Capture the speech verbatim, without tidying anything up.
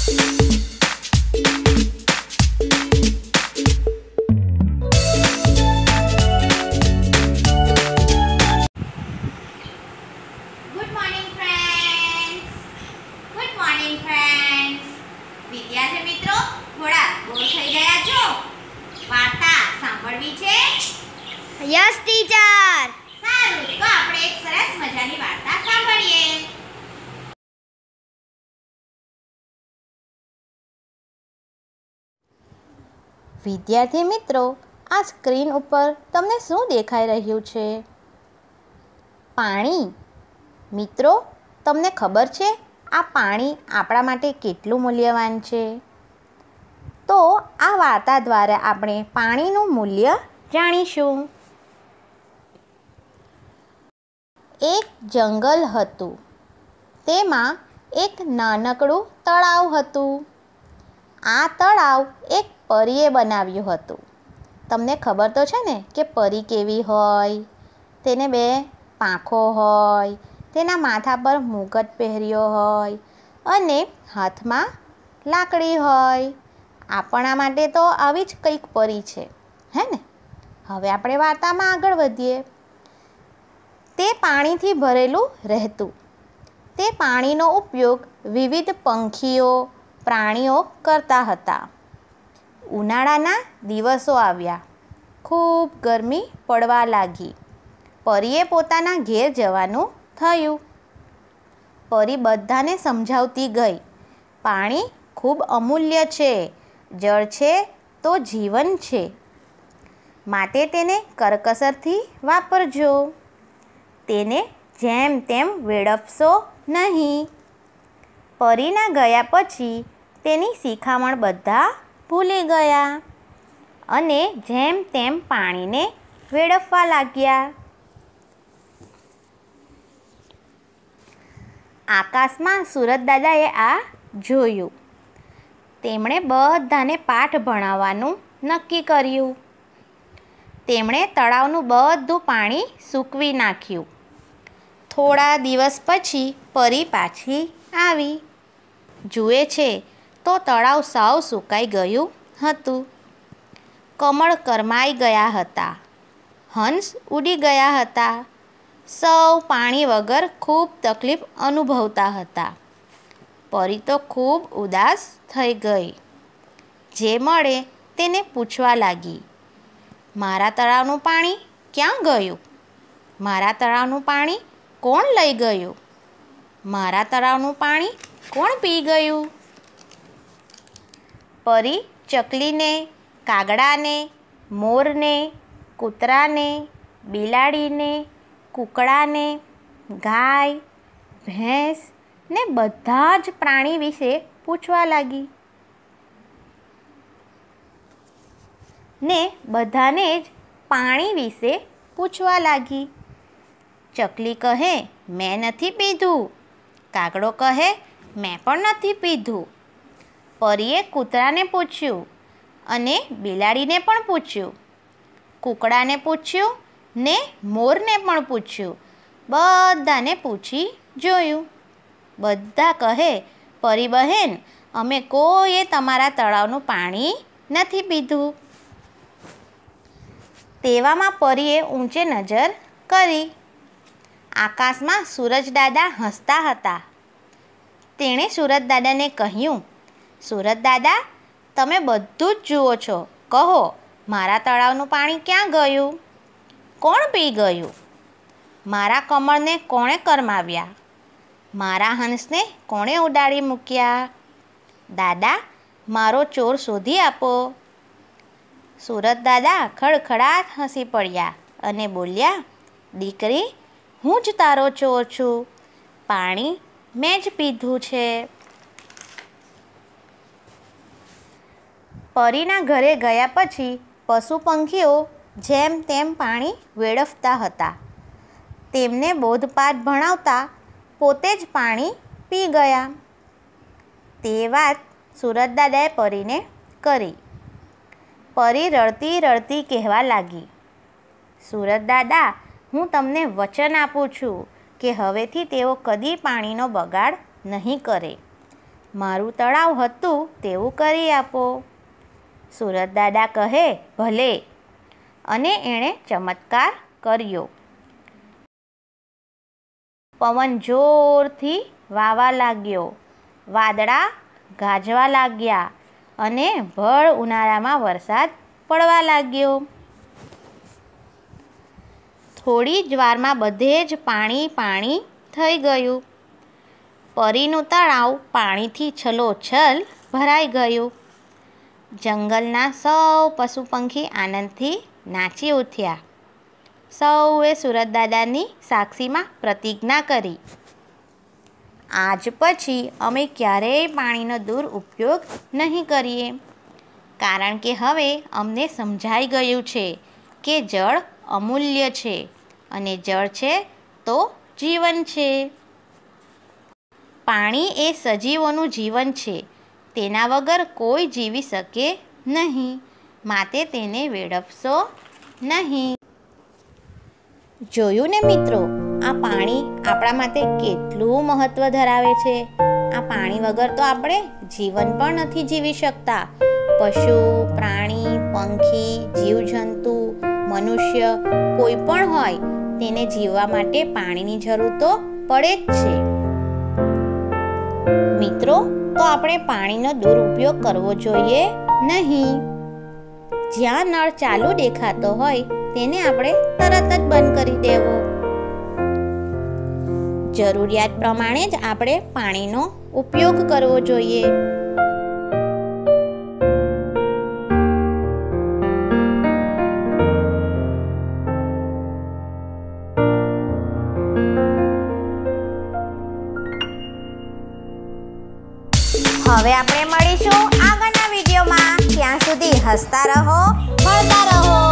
વિદ્યાર્થી મિત્રો થોડા બોર થઈ ગયા છો? વાર્તા સાંભળવી છે? Yes teacher. સારું, તો આપણે એક સરસ મજાની વાર્તા સાંભળીએ. વિદ્યાર્થી મિત્રો, આ સ્ક્રીન ઉપર તમને શું દેખાઈ રહ્યું છે? પાણી. મિત્રો, તમને ખબર છે આ પાણી આપણા માટે કેટલું મૂલ્યવાન છે? તો આ વાર્તા દ્વારા આપણે પાણીનું મૂલ્ય જાણીશું. એક જંગલ હતું. તેમાં એક નાનકડું તળાવ હતું. આ તળાવ એક પરીએ બનાવ્યું હતું. તમને ખબર તો છે ને કે પરી કેવી હોય? તેને બે પાંખો હોય, તેના માથા પર મુગટ પહેર્યો હોય અને હાથમાં લાકડી હોય. આપણા માટે તો આવી જ કંઈક પરી છે, હે ને? હવે આપણે વાર્તામાં આગળ વધીએ. તે પાણીથી ભરેલું રહેતું. તે પાણીનો ઉપયોગ વિવિધ પંખીઓ, પ્રાણીઓ કરતા હતા. ઉનાળાના દિવસો આવ્યા. ખૂબ ગરમી પડવા લાગી. પરીએ પોતાના ઘેર જવાનું થયું. પરી બધાને સમજાવતી ગઈ, પાણી ખૂબ અમૂલ્ય છે. જળ છે તો જીવન છે. માટે તેને કરકસરથી વાપરજો. તેને જેમ તેમ વેડફશો નહીં. પરીના ગયા પછી તેની શિખામણ બધા ભૂલી ગયા અને જેમ તેમ પાણીને વેડફવા લાગ્યા. આકાશમાં સુરજદાદાએ આ જોયું. તેમણે બધાને પાઠ ભણાવવાનું નક્કી કર્યું. તેમણે તળાવનું બધું પાણી સૂકવી નાખ્યું. થોડા દિવસ પછી પરી પાછી આવી. જુએ છે તો તળાવ સાવ સુકાઈ ગયું હતું. કમળ કરમાઈ ગયા હતા. હંસ ઉડી ગયા હતા. સૌ પાણી વગર ખૂબ તકલીફ અનુભવતા હતા. પરી તો ખૂબ ઉદાસ થઈ ગઈ. જે મળે તેને પૂછવા લાગી, મારા તળાવનું પાણી ક્યાં ગયું? મારા તળાવનું પાણી કોણ લઈ ગયું? મારા તળાવનું પાણી કોણ પી ગયું? પરી ચકલીને, કાગડાને, મોરને, કૂતરાને, બિલાડીને, કૂકડાને, ગાય, ભેંસ ને બધા જ પ્રાણી વિશે પૂછવા લાગી. ને બધાને જ પાણી વિશે પૂછવા લાગી. ચકલી કહે, મેં નથી પીધું. કાગડો કહે, મેં પણ નથી પીધું. પરીએ કૂતરાને પૂછ્યું અને બિલાડીને પણ પૂછ્યું. કૂકડાને પૂછ્યું ને મોરને પણ પૂછ્યું. બધાને પૂછી જોયું. બધા કહે, પરી બહેન, અમે કોઈએ તમારા તળાવનું પાણી નથી પીધું. તેવામાં પરીએ ઊંચે નજર કરી. આકાશમાં સૂરજદાદા હસતા હતા. તેણે સૂરજદાદાને કહ્યું, સૂરજદાદા, તમે બધું જ જુઓ છો. કહો, મારા તળાવનું પાણી ક્યાં ગયું? કોણ પી ગયું? મારા કમળને કોણે કરમાવ્યા? મારા હંસને કોણે ઉડાડી મૂક્યા? દાદા, મારો ચોર શોધી આપો. સૂરજદાદા ખડખડાટ હસી પડ્યા અને બોલ્યા, દીકરી, હું જ તારો ચોર છું. પાણી મેં જ પીધું છે. પરીના ઘરે ગયા પછી પશુ પંખીઓ જેમ તેમ પાણી વેડફતા હતા. તેમને બોધપાઠ ભણાવતા પોતે જ પાણી પી ગયા. તે વાત સૂરજદાદાએ પરીને કરી. પરી રડતી રડતી કહેવા લાગી, સૂરજદાદા, હું તમને વચન આપું છું કે હવેથી તેઓ કદી પાણીનો બગાડ નહીં કરે. મારું તળાવ હતું તેવું કરી આપો. સુરતદાદા કહે ભલે, અને એણે ચમત્કાર કર્યો. પવન જોરથી વાવા લાગ્યો, વાદળા ગાજવા લાગ્યા અને ભર ઉનાળામાં વરસાદ પડવા લાગ્યો. થોડી જ વારમાં બધે જ પાણી પાણી થઈ ગયું. પરીનું તળાવ પાણીથી છલોછલ ભરાઈ ગયું. જંગલના સૌ પશુ પંખી આનંદથી નાચી ઉઠ્યા. સૌએ સુરતદાદાની સાક્ષીમાં પ્રતિજ્ઞા કરી, આજ પછી અમે ક્યારેય પાણીનો દુરુપયોગ નહીં કરીએ, કારણ કે હવે અમને સમજાઈ ગયું છે કે જળ અમૂલ્ય છે અને જળ છે તો જીવન છે. પાણી એ સજીવોનું જીવન છે. તેના વગર કોઈ જીવી શકે નહીં, માટે તેને વેડફશો નહીં. જોયું ને મિત્રો, આ પાણી આપણા માટે કેટલું મહત્ત્વ ધરાવે છે. આ પાણી વગર તો આપણે જીવન પણ નથી જીવી શકતા. પશુ, પ્રાણી, પંખી, જીવજંતુ, મનુષ્ય કોઈ પણ હોય તેને જીવવા માટે પાણીની જરૂર તો પડે જ છે. મિત્રો, તો આપણે પાણીનો દુરુપયોગ કરવો જોઈએ નહીં. જ્યાં નળ ચાલુ દેખાતો હોય તેને આપણે તરત જ બંધ કરી દેવો. જરૂરિયાત પ્રમાણે જ આપણે પાણીનો ઉપયોગ કરવો જોઈએ. હવે આપણે મળીશું આગળના વિડીયોમાં. ત્યાં સુધી હસતા રહો, ભણતા રહો.